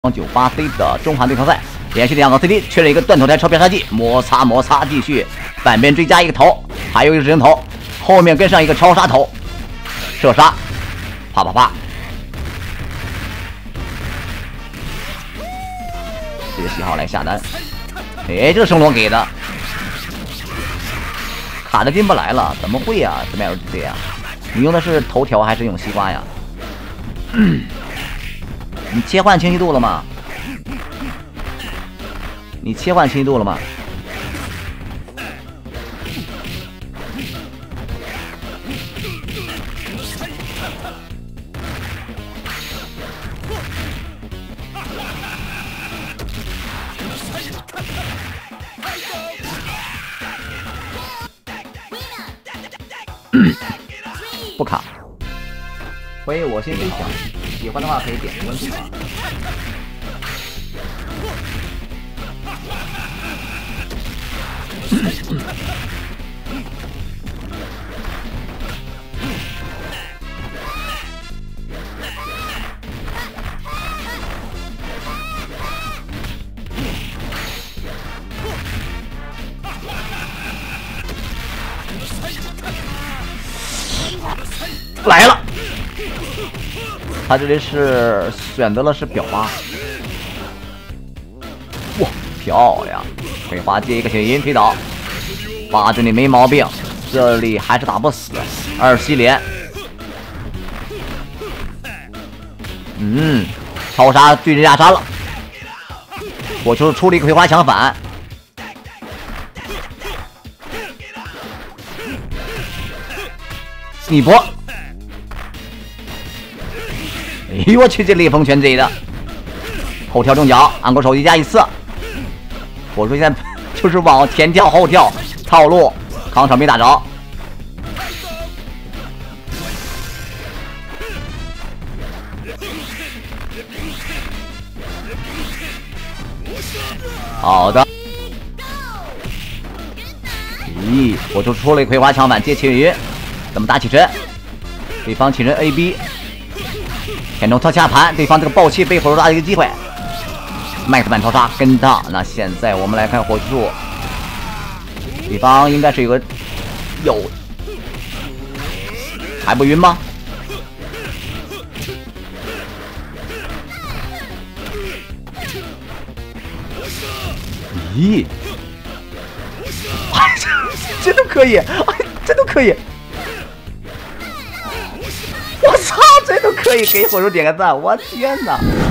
98C 的中韩对抗赛，连续2个 CD 确认一个断头台超偏杀技，摩擦摩擦，继续反边追加一个头，还有一个直行头，后面跟上一个超杀头，射杀，啪啪啪。这个信号来下单，哎，这个升龙给的，卡的进不来了，怎么会呀？怎么样这样？你用的是头条还是用西瓜呀？你切换清晰度了吗？你切换清晰度了吗？不卡。所以我先分享，喜欢的话可以点个关注啊。来了。他这里是选择了是表八，哇，漂亮！葵花接一个血银推倒，八这里没毛病，这里还是打不死，二吸连，超杀对人压杀了，我就是出了一个葵花抢反，逆波。哎呦我去，这烈风拳贼的，后跳中脚，按过手机加一次。我说现在就是往前跳后跳套路，康场没打着。好的。咦，我就出了一葵花抢反接青云，怎么打起身？对方起身 AB。天中特下盘，对方这个暴气被火球杀的一个机会，麦克曼超杀跟他。那现在我们来看火球术，对方应该是有还不晕吗？咦，这都可以，这都可以。我操，这都可以给火球点个赞！我天哪！